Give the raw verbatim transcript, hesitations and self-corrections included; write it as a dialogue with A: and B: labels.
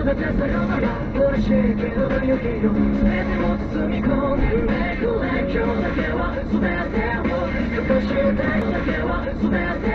A: 全てさよなら嬉しいけど雪よ全てを包み込んでるめくれ今日だけは全てを隠してだけは全て